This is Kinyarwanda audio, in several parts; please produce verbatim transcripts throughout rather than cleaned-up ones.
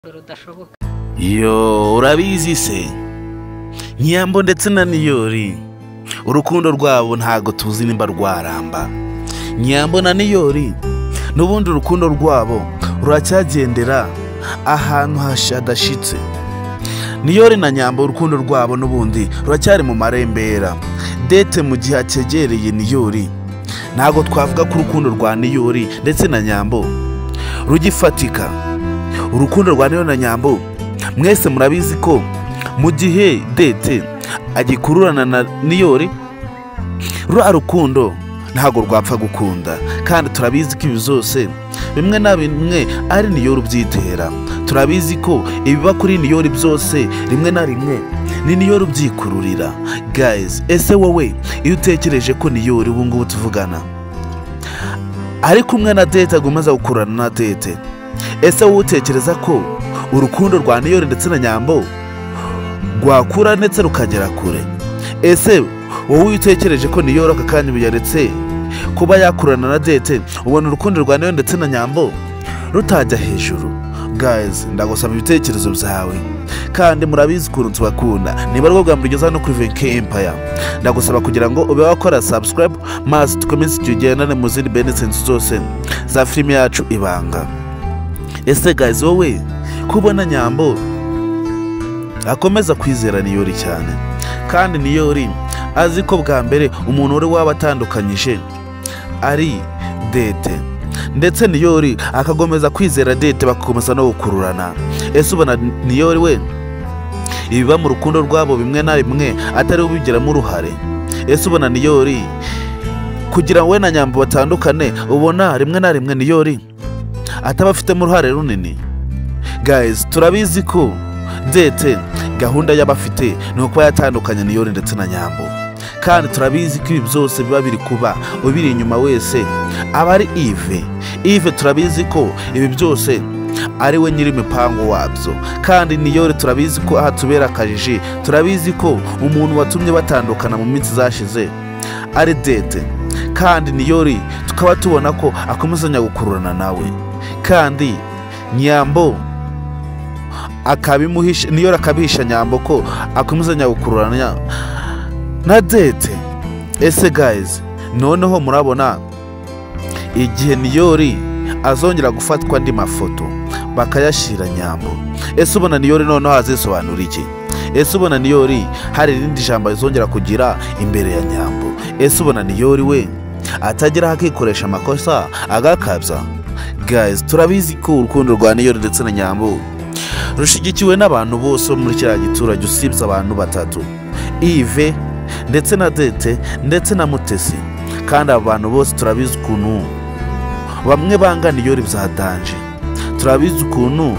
rudashoboka. Yo urabizi se Nyambo ndetse na Niyori urukundo rwabo ntago tuzi nimba rwaramba. Nyambo na Niyori nubundi urukundo rwabo ruracyagendera ahantu hashadashitse. Niyori na Nyambo urukundo rwabo nubundi ruracyari mu marembera. Dete mu gihe cyegereye Niyori ntago twavuga ko urukundo rwa Niyori ndetse na Nyambo rugifatika. Urukundo rwa Niyori na Nyambo mwese murabizi ko mu gihe Dete agikururana na Niyori rwa rukundo ntago rwapfa gukunda, kandi turabizi ko ibi byose bimwe na bimwe ari Niyori ubyitera. Turabizi ko ibiba kuri Niyori byose rimwe na rimwe ni Niyori ubyikururira. Guys, ese wowe iyo utekereje ko Niyori ubu ngubu tuvugana ari kumwe na Dete agumaza gukurana na Dete, ese wowe utekereza ko urukundo rwa Niyori ndetse na Nyambo rwakura ndetse rukagera kure? Ese wowe utekereje ko Niyori aka kanya biyaretse kuba yakurana na Dete, ubona urukundo rwa Niyori ndetse na Nyambo rutajya hejuru? Guys, ndagusaba ibitekerezo byawe, kandi murabizi ukuntu tubakunda. Niba rwo bwa mbere no kuri V K Empire, ndagusaba kugira ngo ube wakora subscribe maze tukomeze tugendane mu zindi benefits zose za filime yacu Ibanga. Ese guys, wowe kubona Nyambo akomeza kwizera Niyori cyane, kandi Niyori azi ko bwa mbere umuntu uri waba atandukanyije ari Dete, ndetse Niyori akagomeza kwizera Dete bakakomeza no gukururana. Ese ubona Niyori we ibiba mu rukundo rwabo bimwe na bimwe atari ubigiramo uruhare? Ese ubona Niyori kugira we na Nyambo batandukane, ubona rimwe na rimwe Niyori atabafitemo uruhare runini? Guys, turabizi ko Dete gahunda y'abafite ni uko yatandukanye Niyori ndetse na Nyambo, kandi turabizi ko ibi byose biba biri kuba ubiri inyuma wese aba ari Yves. Yves turabizi ko ibi byose ari we nyiri imipango wabyo, kandi Niyori turabizi ko aha tubera akajiji. Turabizi ko umuntu watumye batandukana mu minsi zashize ari Dete, kandi Niyori tukaba tubona ko akomezanya gukururana nawe, kandi Nyambo akabimuhisha, Niyori akabihisha Nyambo ko akomezanya gukururana na Dete. Ese guys, noneho murabona igihe Niyori azongera gufatwa andi mafoto bakayashira Nyambo, ese ubona Niyori noneho azisobanura iki? Ese ubona Niyori hari irindi jambo azongera kugira imbere ya Nyambo? Ese ubona Niyori we atagira hakikoresha amakosa agakabya? Guys, turabizi ko urukundo rwa Niyori ndetse na Nyambo rushigikiwe n'abantu bose muri kiriya giturage usibye abantu batatu: Yves ndetse na Dete ndetse na Mutesi. Kandi abo bantu bose turabizi ukuntu bamwe banga Niyori byadanje. Turabizi ukuntu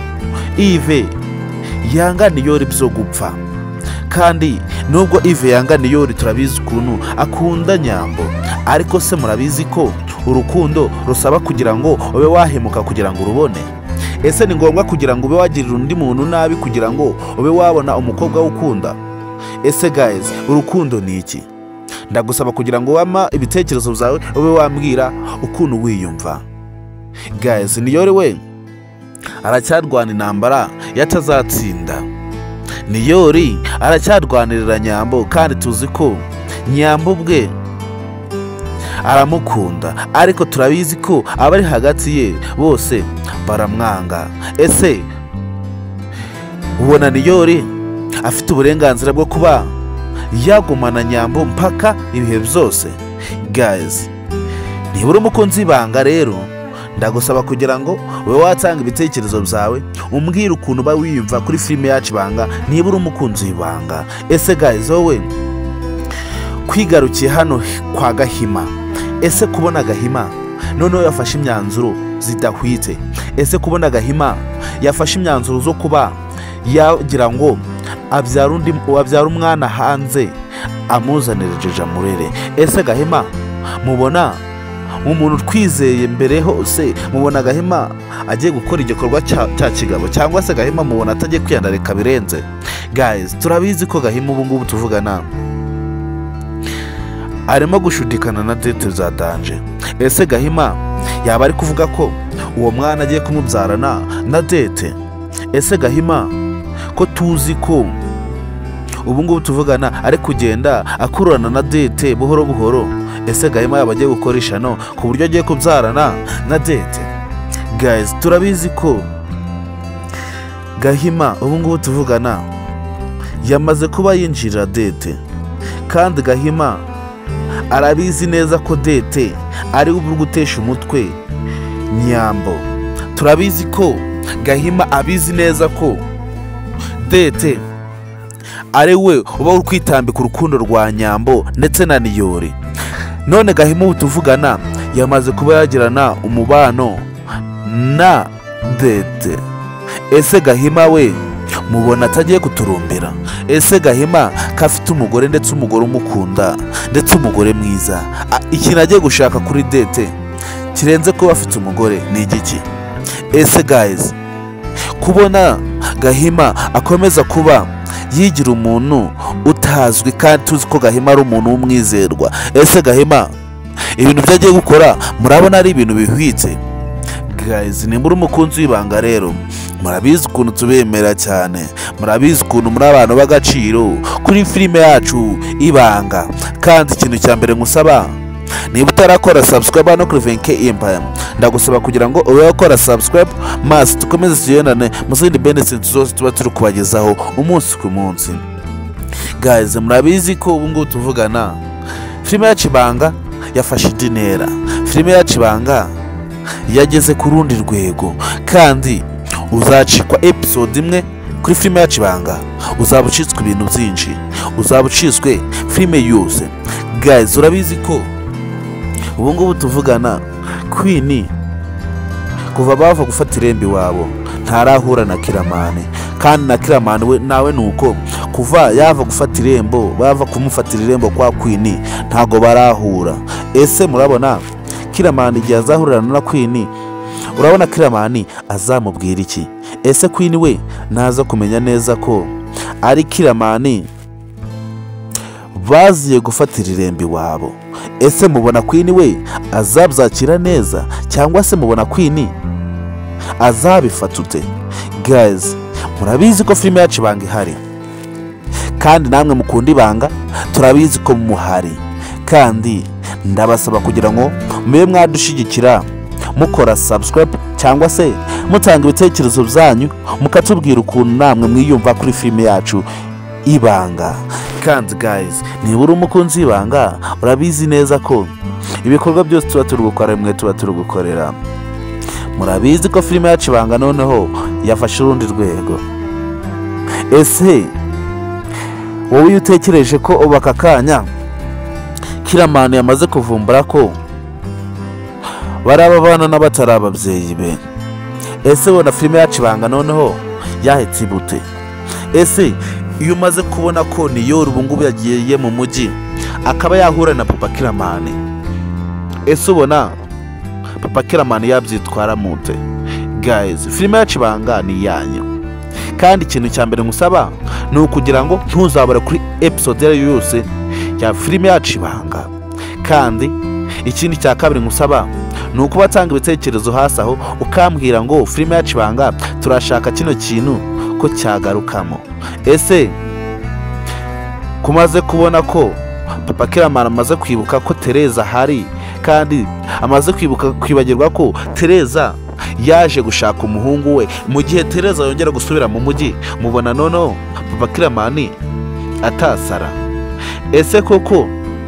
Yves yanga Niyori byo gupfa, kandi nubwo Yves yanga Niyori turabizi ukuntu akunda Nyambo. Ariko se murabizi ko urukundo rusaba kugira ngo ube wahemuka kugira ngo urubone? Ese ni ngombwa kugira ngo ube wagirira undi muntu nabi kugira ngo ube wabona umukobwa ukunda? Ese guys, urukundo ni iki? Ndagusaba kugira ngo wama ibitekerezo byawe ube wambwira ukuntu wiyumva. Guys, Niyori we aracyarwana intambara yatazatsinda. Niyori aracyarwanirira Nyambo, kandi tuzi ko Nyambo bwe aramukunda, ariko turabizi ko abari hagati ye bose baramwanga. Ese ubona Niyori afite uburenganzira bwo kuba yagumana Nyambo mpaka ibihe byose? Guys, niba uri umukunzi w'Ibanga rero ndagusaba kugira ngo ube watanga ibitekerezo byawe umbwira ukuntu uba wiyumva kuri filime yacu Ibanga, niba uri umukunzi w'Ibanga. Ese guys, wowe kwigarukiye hano kwa Gahima, ese kubona Gahima noneho yafashe imyanzuro zidahwitse? Ese kubona Gahima yafashe imyanzuro zo kuba yagira ngo abyara undi abyara umwana hanze amuzanire jeje amurere? Ese Gahima mubona umuntu twizeye mbere hose, mubona Gahima agiye gukora igikorwa cya kigabo, cyangwa se Gahima mubona atagiye kwiyandarika birenze? Guys, turabizi ko Gahima ubu ngubu tuvugana arimo gushudikana na Dete byadanje. Ese Gahima yaba ari kuvuga ko uwo mwana agiye kumubyarana na Dete? ese Gahima ko tuzi ko ubu ngubu tuvugana ari kugenda akururana na Dete buhoro buhoro, ese Gahima yaba agiye gukora ishano ku buryo agiye kubyarana na Dete? Guys, turabizi ko Gahima ubu ngubu tuvugana yamaze kuba yinjira Dete, kandi Gahima arabizi neza ko Dete ari uri gutesha umutwe Nyambo. Turabizi ko Gahima abizi neza ko Dete ari we uba uri kwitambika urukundo rwa Nyambo ndetse na Niyori. None Gahima ubu tuvugana yamaze kuba yagirana umubano na Dete. Ese Gahima we mubona atagiye kuturumbira? Ese Gahima kafite umugore ndetse umugore umukunda ndetse umugore mwiza, ikintu agiye gushaka kuri Dete kirenze kuba afite umugore ni igiki? Ese guys, kubona Gahima akomeza kuba yigira umuntu utazwi kandi tuzi ko Gahima ari umuntu w'umwizerwa, ese Gahima ibintu byagiye gukora murabona ari ibintu bihwitse? Guys, ni muri umukunzi w'ibanga rero, murabizi ukuntu tubemera cyane, murabizi ukuntu muri abantu b'agaciro kuri filime yacu Ibanga. Kandi ikintu cya mbere ngusaba, niba utarakora subscribe no kuri Venke Empire, ndagusaba kugira ngo ube wakora subscribe maze tukomeze tugendane mu zindi benefits zose tuba turi kubagezaho umunsi ku munsi. Guys, murabizi ko ubu ngubu tuvugana filime yacu Ibanga yafashe idinera, filime yacu Ibanga yageze ku rundi rwego, kandi uzacikwa episode imwe kuri filime yacu Ibanga uzaba ucitswe ibintu byinshi, uzaba ucitswe filime yose. Guys, urabizi ko ubu ngubu tuvugana Queen kuva bava gufata irembo iwabo ntarahura na Kiramani, kandi na Kiramani we nawe nuko kuva yava gufata irembo bava kumufatira irembo kwa Queen ntago barahura. Ese murabona Kiramani igihe azahurana na Queen, urabona Kiramani azamubwira iki? Ese Queen we naza kumenya neza ko ari Kiramani baziye gufatira irembo iwabo, ese mubona Queen we azabyakira neza cyangwa se mubona Queen azabifata ute? Guys, murabizi ko filime yacu Ibanga ihari, kandi namwe mukunda Ibanga turabizi ko muhari, kandi ndabasaba kugira ngo mube mwadushigikira mukora subscribe cyangwa se mutanga ibitekerezo byanyu mukatubwira ukuntu namwe mwiyumva kuri filime yacu Ibanga. Kandi guys, niba uri umukunzi w'Ibanga urabizi neza ko ibikorwa byose tuba turi gukora mwe tuba turi gukorera. Murabizi ko filime yacu Ibanga noneho yafashe urundi rwego. Ese wowe utekereje ko ubaka kanya Kiramani yamaze kuvumbura ko baraba bana n'abatari ababyeyi be? Ese bona filime yacu Ibanga noneho yahetse ibute? Ese iyo umaze kubona ko Niyori ubu ngubu yagiye mu mujyi akaba yahura na Papa Kiramani, ese ubona Papa Kiramani yabyitwara mute? Guys, filime yacu Ibanga ni yanyu, kandi ikintu cya mbere ngusaba ni ukugira ngo ntuzabare kuri episode yose ya filime yacu Ibanga. Kandi ikindi cya kabiri ngusaba ni ukuba tanga ibitekerezo hasi aho ukambwira ngo filime yacu Ibanga turashaka kino kintu ko cyagarukamo. Ese kumaze kubona ko Papa Kiramani amaze kwibuka ko Tereza hari, kandi amaze kwibuka kwibagirwa ko Tereza yaje gushaka umuhungu we, mu gihe Tereza yongera gusubira mu mujyi, mubona noneho Papa Kiramani atasara? Ese koko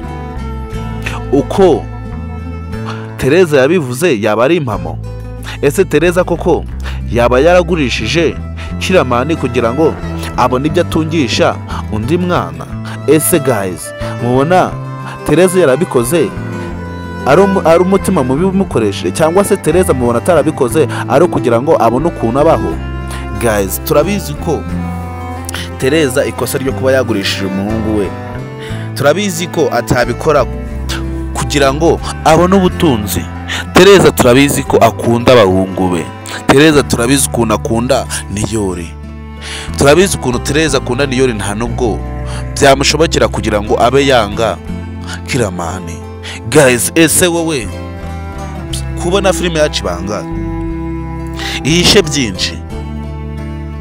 uko Tereza yabivuze yaba ari impamo? Ese Tereza koko yaba yaragurishije Kiramani kugira ngo abone ibyo atungisha undi mwana? Ese guys, mubona Tereza yarabikoze ari umutima mubi umukoresheje, cyangwa se Tereza mubona atarabikoze ari kugira ngo abone ukuntu abaho? Guys, turabizi ko Tereza ikosa ryo kuba yagurishije umuhungu we, turabizi ko atabikora kugira ngo abone ubutunzi. Tereza turabizi ko akunda abahungu be, Tereza turabizi ukuntu akunda Niyori, turabizi ukuntu Tereza akunda Niyori, nta nubwo byamushobokera kugira ngo abe yanga Kiramani. Guys, ese wowe kubona filime yacu Ibanga ihishe byinshi,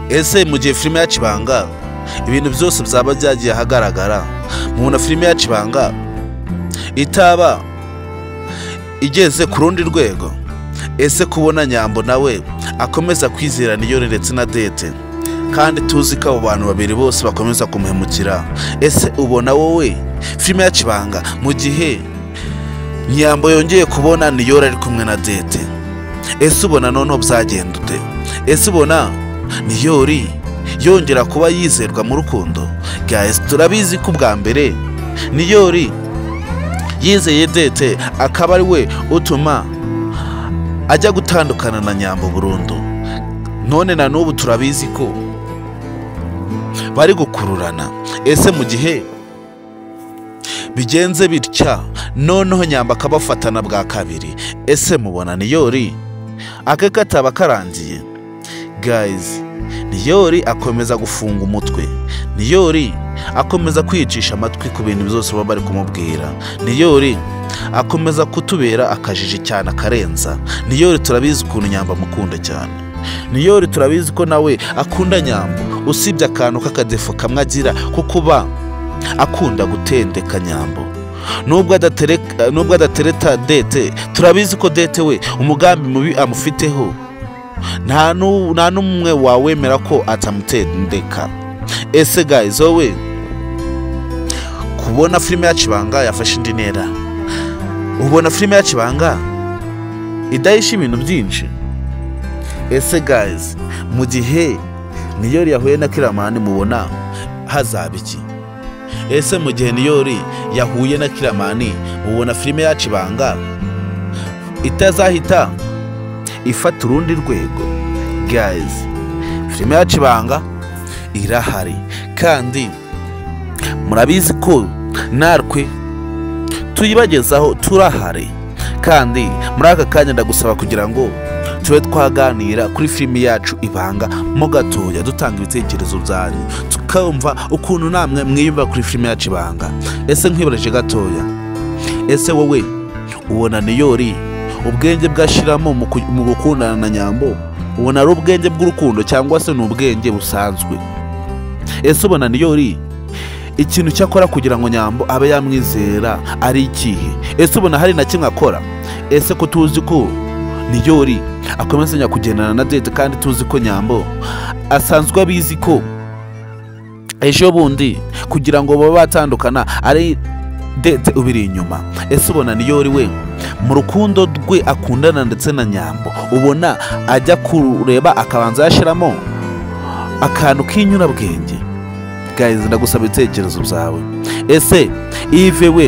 ese mu gihe filime yacu ibanga ibintu byose byaba byagiye ahagaragara, mubona filime yacu ibanga itaba igeze ku rundi rwego? Ese kubona Nyambo nawe akomeza kwizera Niyori ndetse na Dete, kandi tuzi ko abo bantu babiri bose bakomeza kumuhemukira, ese ubona wowe filime yacu ibanga mu gihe Nyambo yongeye kubona Niyori ari kumwe na Dete, ese ubona noneho byagenda ute? Ese ubona Niyori yongera kuba yizerwa mu rukundo? Guys, turabizi ko bwa mbere Niyori yizeye Dete akaba ari we utuma ajya gutandukana na Nyambo burundu, none na n'ubu turabizi ko bari gukururana. Ese mu gihe bigenze bitya noneho Nyambo akabafatana bwa kabiri, ese mubona Niyori ake kataba karangiye? Guys, Niyori akomeza gufunga umutwe, Niyori akomeza kwicisha amatwi ku bintu byose baba bari kumubwira, Niyori akomeza kutubera akajiji cyane akarenza. Niyori turabizi ukuntu Nyambo amukunda cyane, Niyori turabizi ko nawe akunda Nyambo, usibye akantu k'akadefo kamwe agira ko kuba akunda gutendeka Nyambo. Nubwo adatereka nubwo adatereta Dete, turabizi ko Dete we umugambi mubi amufiteho nta nta n'umwe wawemera ko atamutendeka. Ese guys, wowe kubona filime yacu ibanga yafashe indi ntera, ubona filime yacu ibanga idahisha ibintu byinshi? Ese guys, mu gihe Niyori yahuye na Kiramani mubona hazaba iki? Ese mu gihe Niyori yahuye na Kiramani mubona filime yacu ibanga itazahita ifata urundi rwego? Guys, filime yacu ibanga irahari, kandi murabizi ko narwe tuyibagezaho turahari, kandi muri aka kanya ndagusaba kugira ngo tube twaganira kuri filime yacu ibanga mo gatoya, dutanga ibitekerezo byanyu tukumva ukuntu namwe mwiyumva kuri filime yacu ibanga. Ese nkwibareje gatoya, ese wowe ubona Niyori ubwenge bwashiramo mu gukundana na Nyambo, ubona ari ubwenge bw'urukundo cyangwa se n'ubwenge busanzwe? Ese ubona Niyori ikintu cyakora kugira ngo Nyambo abe yamwizera ari ikihe? Ese ubona hari na kimwe akora? Ese ko tuzi ko Niyori akomeza kugendana na Dete, kandi tuzi ko Nyambo asanzwe abizi ko ejo bundi kugira ngo baba batandukana ari Dete ubiri inyuma. Ese ubona Niyori we mu rukundo rwe akundana ndetse na Nyambo, ubona ajya kureba akabanza yashiramo akantu k'inyurabwenge? Guys, ndagusaba ibitekerezo byawe. Ese Yves we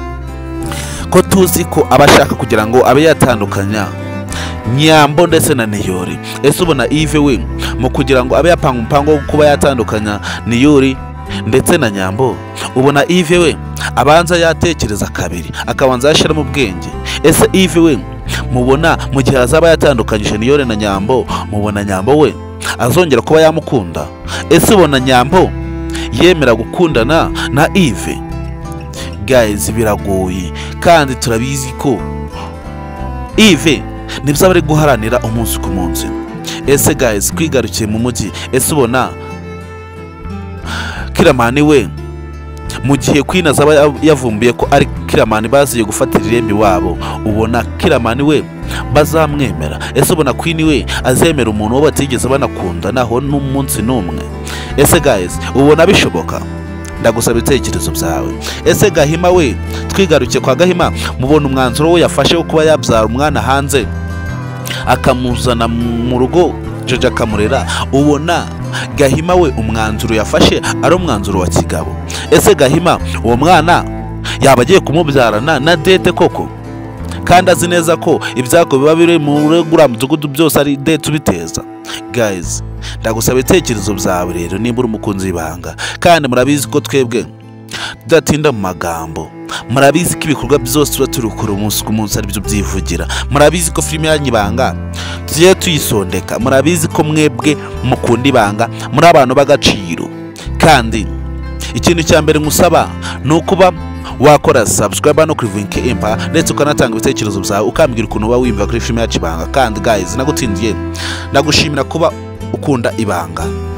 ko tuzi ko abashaka kugira ngo abe yatandukanya Nyambo ndetse na Niyori, ese ubona Yves we mu kugira ngo abe yapanga umupango wo kuba yatandukanya Niyori ndetse na Nyambo, ubona Yves we abanza yatekereza kabiri akabanza yashiramo ubwenge? Ese Yves we mubona mu gihe azaba yatandukanyije Niyori na Nyambo, mubona Nyambo we azongera kuba yamukunda? Ese ubona Nyambo yemera gukundana na Yves? Guys, biragoye, kandi turabizi ko Yves nibyo bari guharanira umunsi ku munsi. Ese guys, kwigarukiye mu mujyi, ese ubona Kiramani we mu gihe Queen azaba yavumbuye ko ari Kiramani baziye gufatira irembi wabo, ubona Kiramani we bazamwemera? Ese ubona Queen we azemera umuntu wo batigeze banakunda naho n'umunsi n'umwe? Ese guys, ubona bishoboka? Ndagusaba ibitekerezo byawe. Ese Gahima we, twigarukiye kwa Gahima, mubona umwanzuro we yafashe wo kuba yabyara umwana hanze akamuzana mu rugo Jojo akamurera, ubona Gahima we umwanzuro yafashe ari umwanzuro wa kigabo? Ese Gahima uwo mwana yaba agiye kumubyarana na Dete koko, kandi azi neza ko ibyako biba biri mu regura mudugudu byose ari Dete ubiteza? Guys, ndagusaba ibitekerezo byawe rero nimba uri umukunzi w'ibanga, kandi murabizi ko twebwe tudatinda mu magambo, murabizi ko ibikorwa byose tuba turi gukora umunsi ku munsi ari byo byivugira, murabizi ko filime yanyu ibanga tugiye tuyisondeka, murabizi ko mwebwe mukunda ibanga muri abantu b'agaciro, kandi ikintu cya mbere ngusaba ni ukuba wakora subscribe no kuri Vinke Empire, ndetse ukanatanga ibitekerezo byawe ukambwira ukuntu uba wimva kuri filime yacu ibanga. Kandi guys, nagutindiye ndagushimira kuba ukunda ibanga.